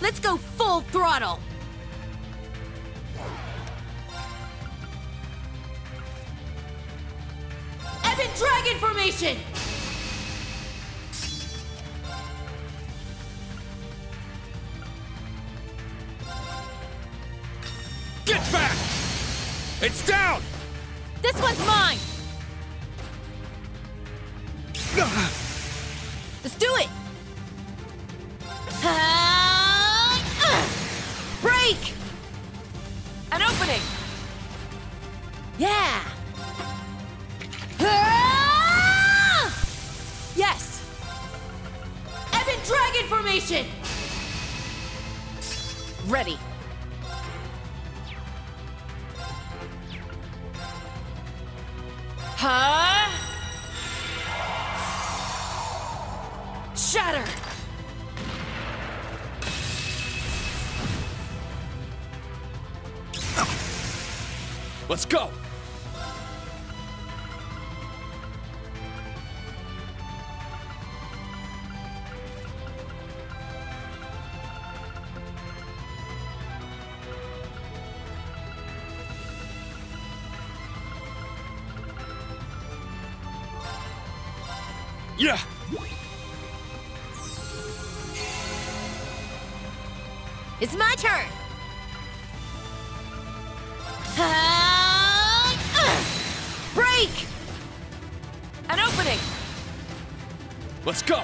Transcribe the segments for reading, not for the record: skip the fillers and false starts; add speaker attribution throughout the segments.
Speaker 1: Let's go full throttle! Evan Dragon Formation!
Speaker 2: Get back! It's down!
Speaker 1: This one's mine! Let's do it! Break!
Speaker 3: An opening!
Speaker 1: Yeah!
Speaker 3: Yes!
Speaker 1: Evan Dragon Formation!
Speaker 3: Ready. Huh? Shatter!
Speaker 2: Let's go! Yeah!
Speaker 1: It's my turn! Break!
Speaker 3: An opening!
Speaker 2: Let's go!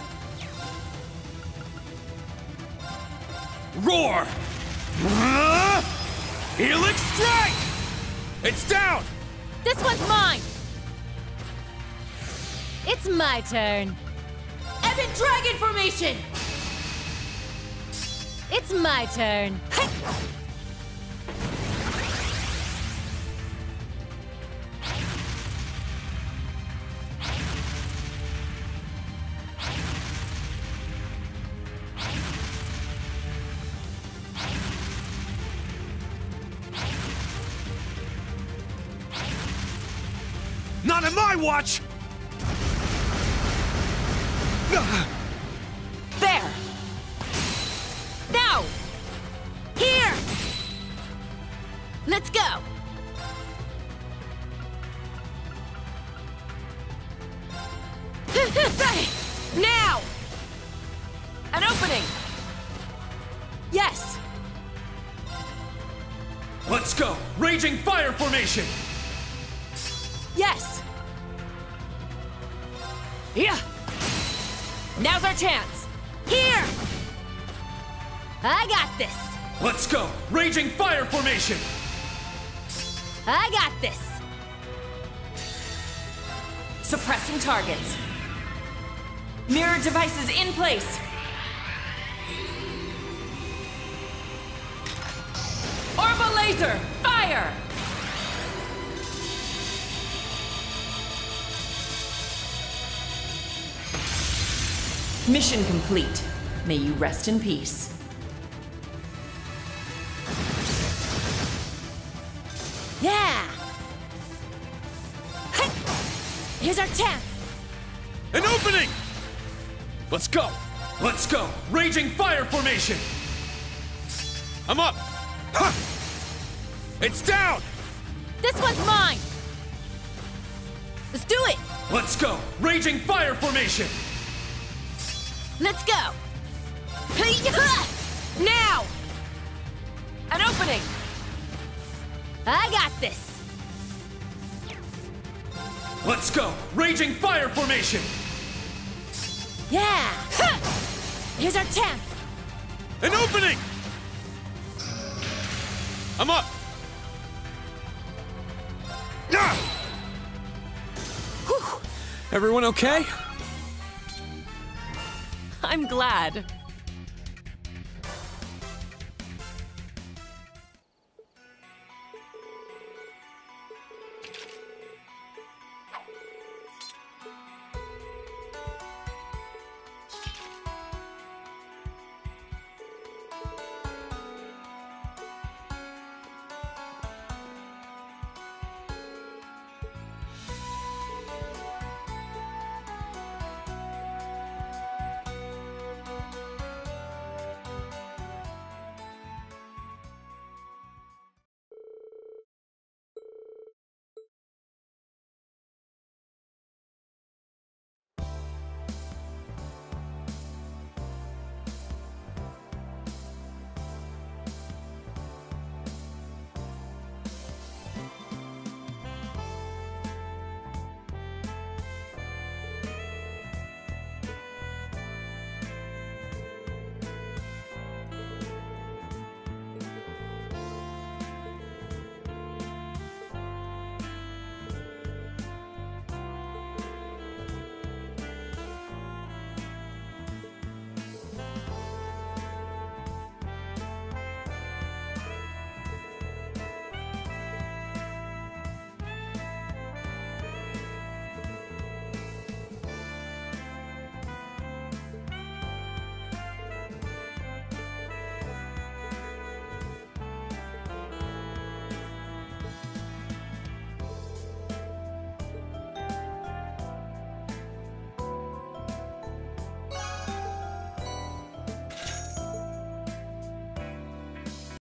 Speaker 2: Roar! Helix Strike! It's down!
Speaker 1: This one's mine! It's my turn. Evan Dragon Formation! It's my turn.
Speaker 2: Not on my watch!
Speaker 3: There!
Speaker 1: Now! Here! Let's go! Now!
Speaker 3: An opening! Yes!
Speaker 2: Let's go! Raging Fire Formation!
Speaker 3: Yes! Yeah! Now's our chance!
Speaker 1: Here! I got this!
Speaker 2: Let's go! Raging Fire Formation!
Speaker 1: I got this!
Speaker 3: Suppressing targets. Mirror devices in place. Orba laser, fire! Mission complete. May you rest in peace.
Speaker 1: Yeah! Here's our chance!
Speaker 2: An opening! Let's go! Let's go! Raging Fire Formation! I'm up! Ha! It's down!
Speaker 1: This one's mine! Let's do it!
Speaker 2: Let's go! Raging Fire Formation!
Speaker 1: Let's go! Now!
Speaker 3: An opening!
Speaker 1: I got this!
Speaker 2: Let's go! Raging Fire Formation!
Speaker 1: Yeah! Here's our chance!
Speaker 2: An opening! I'm up! Ah!
Speaker 3: Whew.
Speaker 2: Everyone okay?
Speaker 3: I'm glad.